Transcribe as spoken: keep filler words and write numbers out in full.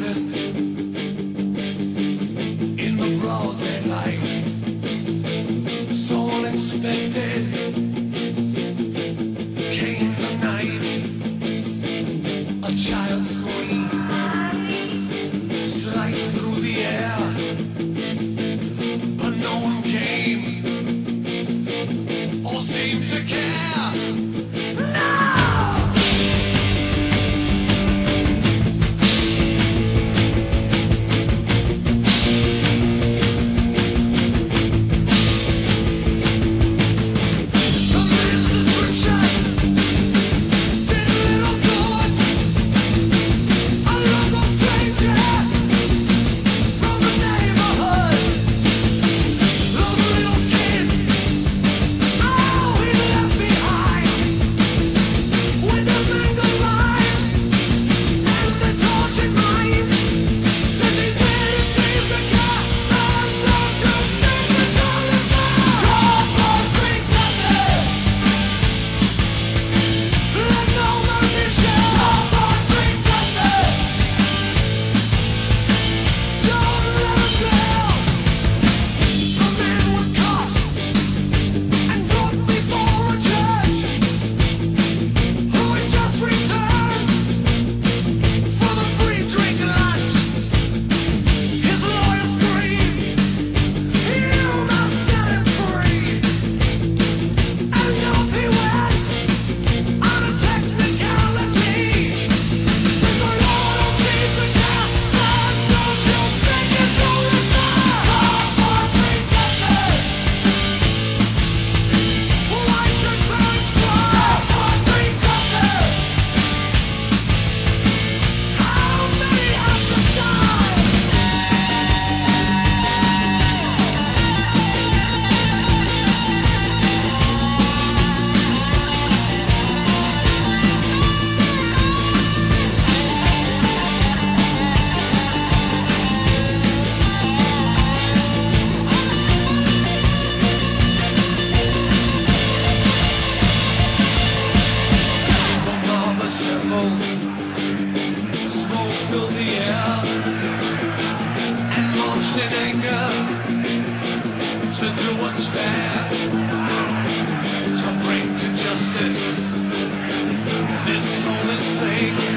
broken in the broad daylight. So unexpected came the night. A child's scream sliced through the air, but no one came or seemed to care. Smoke filled the air and marched in anger to do what's fair, to bring to justice this soulless thing.